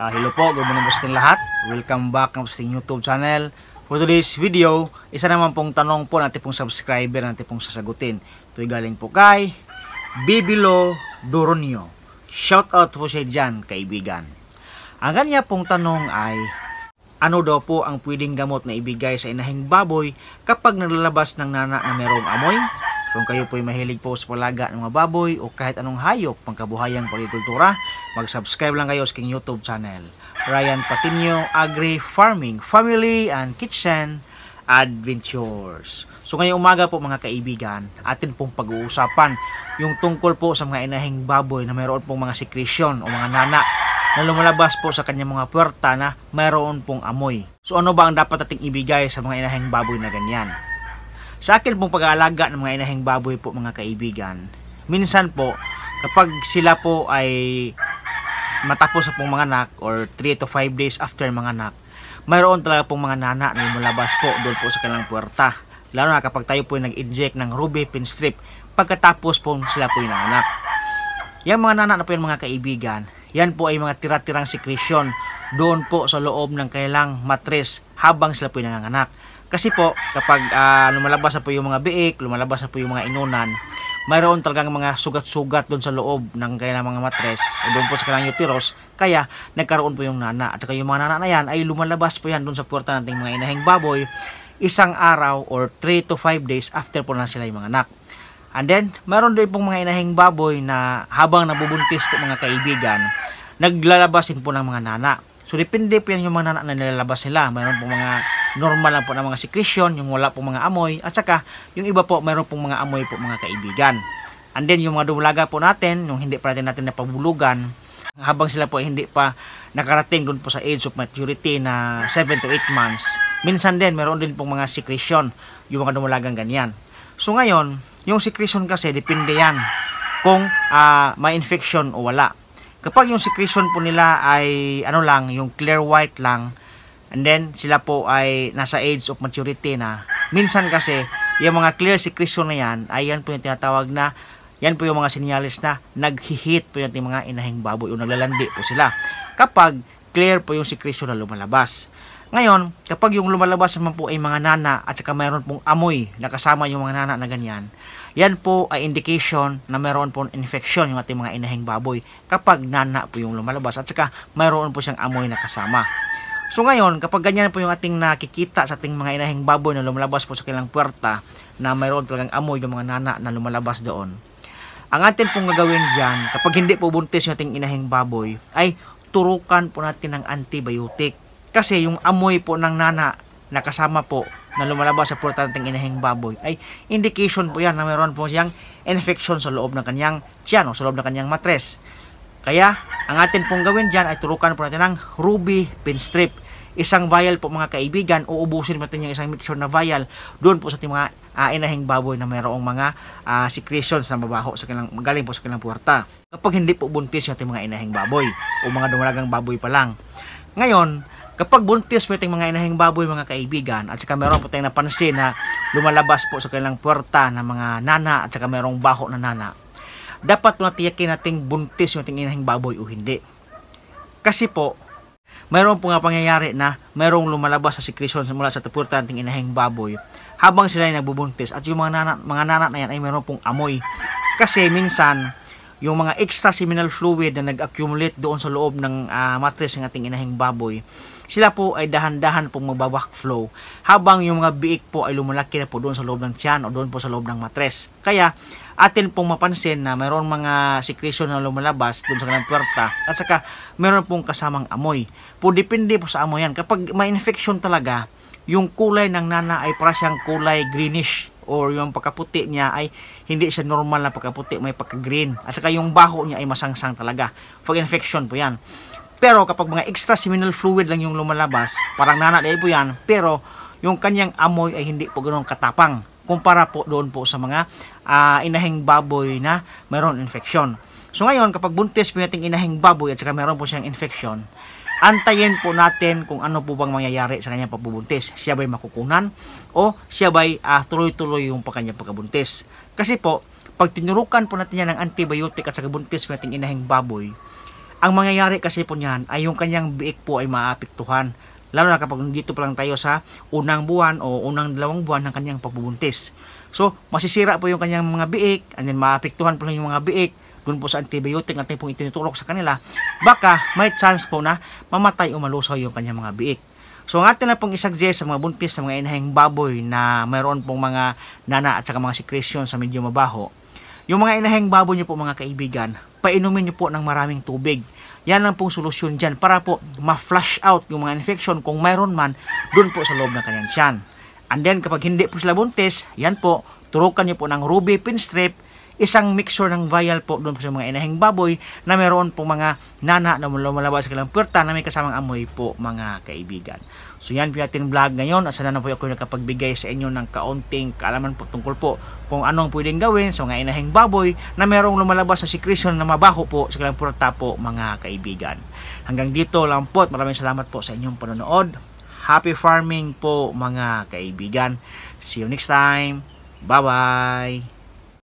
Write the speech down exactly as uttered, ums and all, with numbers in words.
Uh, hello po, good morning po sa ating lahat. Welcome back na po sa ating YouTube channel. For today's video, isa naman pong tanong po natin pong subscriber natin pong sasagutin. Ito'y galing po kay Bibilo Doronio. Shout out po siya dyan, kaibigan. Ang kanya pong tanong ay, ano daw po ang pwedeng gamot na ibigay sa inahing baboy kapag nalalabas ng nana na mayroong amoy? Kung kayo po'y mahilig po sa palaga ng mga baboy o kahit anong hayop pangkabuhayang pagkikultura, mag-subscribe lang kayo sa aking YouTube channel. Ryan Patinio Agri Farming, Family and Kitchen Adventures. So ngayong umaga po mga kaibigan, atin pong pag-uusapan yung tungkol po sa mga inahing baboy na mayroon pong mga secretion o mga nana na lumalabas po sa kanyang mga puwerta na mayroon pong amoy. So ano ba ang dapat nating ibigay sa mga inahing baboy na ganyan? Sa akin pong pag-aalaga ng mga inahing baboy po mga kaibigan, minsan po kapag sila po ay matapos sa pong mga anak or three to five days after mga anak, mayroon talaga pong mga nana na lumalabas po doon po sa kanilang puwerta. Lalo na kapag tayo po nag-inject ng ruby pin strip pagkatapos po sila po yung anak. Yung mga nana na po yung mga kaibigan, yan po ay mga tira-tirang secretion doon po sa loob ng kanilang matres habang sila po yung nanganganak. Kasi po, kapag uh, lumalabas na po yung mga biik, lumalabas na po yung mga inunan, mayroon talagang mga sugat-sugat doon sa loob ng kanilang mga matres, o doon po sa kanilang uterus, kaya nagkaroon po yung nana. At saka yung mga nana na yan ay lumalabas po yan doon sa puwerta nating mga inahing baboy, isang araw or three to five days after po na sila yung mga anak. And then, mayroon din pong mga inahing baboy na habang nabubuntis po mga kaibigan, naglalabasin po ng mga nana. So, depende po yan yung mga nana na nilalabas nila. Mayroon pong mga normal lang po na mga secretion, yung wala pong mga amoy, at saka yung iba po mayroon pong mga amoy po mga kaibigan. And then yung mga dumulaga po natin, yung hindi pa natin natin napabulugan, habang sila po hindi pa nakarating doon po sa age of maturity na seven to eight months, minsan din mayroon din pong mga secretion, yung mga dumulagang ganyan. So ngayon, yung secretion kasi depende yan kung uh, may infection o wala. Kapag yung secretion po nila ay ano lang, yung clear white lang, and then sila po ay nasa age of maturity na, minsan kasi yung mga clear secretion na yan ay yan po yung tinatawag na, yan po yung mga sinyalis na naghihit po yung mga inahing baboy o naglalandi po sila kapag clear po yung secretion na lumalabas. Ngayon, kapag yung lumalabas naman po ay mga nana at saka mayroon pong amoy na kasama yung mga nana na ganyan, yan po ay indication na mayroon pong infection yung ating mga inahing baboy kapag nana po yung lumalabas at saka mayroon po siyang amoy na kasama. So ngayon, kapag ganyan po yung ating nakikita sa ating mga inahing baboy na lumalabas po sa kanilang puwerta na mayroon talagang amoy yung mga nana na lumalabas doon, ang atin pong gagawin dyan, kapag hindi po buntis yung ating inahing baboy, ay turukan po natin ng antibiotic. Kasi yung amoy po ng nana na kasama po na lumalabas sa puwerta ng inahing baboy ay indication po yan na mayroon po siyang infection sa loob ng kanyang tiyan o sa loob ng kanyang matres. Kaya, ang atin pong gawin dyan ay turukan po natin ng ruby pin strip. Isang vial po mga kaibigan, uubusin natin yung isang mixture na vial doon po sa ating mga uh, inahing baboy na mayroong mga uh, secretions na mabaho sa kanilang, magaling po sa kanilang puwerta. Kapag hindi po buntis yung ating mga inahing baboy o mga dumalagang baboy pa lang. Ngayon, kapag buntis po yung mga inahing baboy mga kaibigan at saka meron po tayong napansin na lumalabas po sa kanilang puwerta ng mga nana at saka merong baho na nana, dapat po natiyakin nating buntis yung ating inahing baboy o hindi. Kasi po, mayroon po nga pangyayari na mayroong lumalabas sa secretion mula sa puwerta ng ating inahing baboy habang sila ay nagbubuntis at yung mga nana, mga nana na yan ay mayroon pong amoy. Kasi minsan, yung mga extra seminal fluid na nag-accumulate doon sa loob ng uh, matres ng ating inahing baboy, sila po ay dahan-dahan pong magbabackflow habang yung mga biik po ay lumalaki na po doon sa loob ng tiyan o doon po sa loob ng matres. Kaya atin pong mapansin na mayroon mga secretion na lumalabas doon sa kanilang puwerta at saka mayroon pong kasamang amoy. Po depende po sa amoy yan. Kapag may infection talaga, yung kulay ng nana ay para siyang kulay greenish or yung pagkaputi niya ay hindi siya normal na pagkaputi, may pagka-green. At saka yung baho niya ay masangsang talaga. Pag infection po yan. Pero kapag mga extra seminal fluid lang yung lumalabas, parang nana din po yan, pero yung kanyang amoy ay hindi po ganoon katapang kumpara po doon po sa mga uh, inahing baboy na mayroon infection. So ngayon, kapag buntis po nating inahing baboy at saka mayroon po siyang infection, antayin po natin kung ano po bang mangyayari sa kanyang pagbubuntis. Siya ba'y makukunan o siya ba'y uh, tuloy-tuloy yung kanyang pagkabuntis. Kasi po, pag tinurukan po natin yan ng antibiotic at saka buntis po nating inahing baboy, Ang mangyayari kasi po niyan ay yung kanyang biik po ay maapektuhan. Lalo na kapag dito pa lang tayo sa unang buwan o unang dalawang buwan ng kanyang pagbubuntis. So, masisira po yung kanyang mga biik, and then maapektuhan po lang yung mga biik dun po sa antibiotic natin pong itinutulok sa kanila. Baka may chance po na mamatay o malusaw yung kanyang mga biik. So, ang atin na pong isagjes sa mga buntis sa mga inahing baboy na mayroon pong mga nana at saka mga secretion sa medyo mabaho. Yung mga inahing baboy nyo po mga kaibigan, painumin nyo po ng maraming tubig. Yan lang pong solusyon dyan para po ma-flush out yung mga infection kung mayroon man dun po sa loob ng kanyang tiyan. And then kapag hindi po sila buntis, yan po, turukan nyo po ng Ruby Pinstrip, isang mixture ng vial po doon po sa mga inahing baboy na mayroon pong mga nana na lumalabas sa kanilang puwerta na may kasamang amoy po mga kaibigan. So yan po yung ating vlog ngayon at sana na po ako nakapagbigay sa inyo ng kaunting kaalaman po tungkol po kung anong pwedeng gawin sa mga inahing baboy na mayroong lumalabas sa secretion na mabaho po sa kanilang puwerta po mga kaibigan. Hanggang dito lang po at maraming salamat po sa inyong panonood. Happy farming po mga kaibigan. See you next time. Bye bye.